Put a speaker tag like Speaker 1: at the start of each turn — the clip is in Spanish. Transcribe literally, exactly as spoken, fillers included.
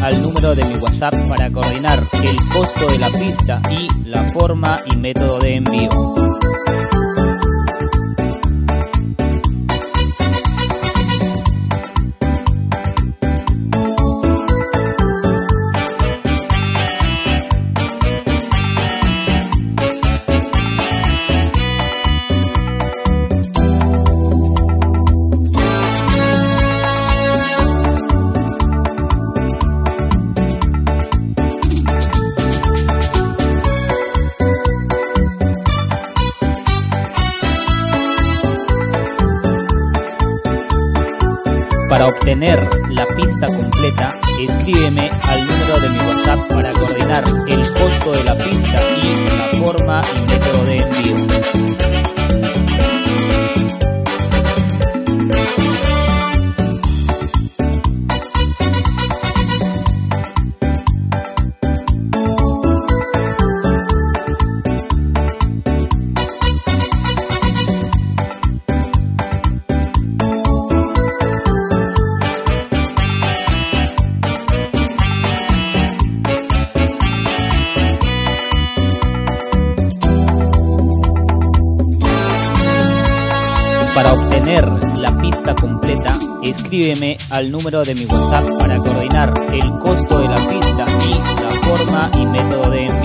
Speaker 1: al número de mi WhatsApp para coordinar el costo de la pista y la forma y método de envío. Para obtener la pista completa, escríbeme al número de mi WhatsApp para coordinar el costo de la pista y la forma y método de envío. Para obtener la pista completa, escríbeme al número de mi WhatsApp para coordinar el costo de la pista y la forma y método de envío.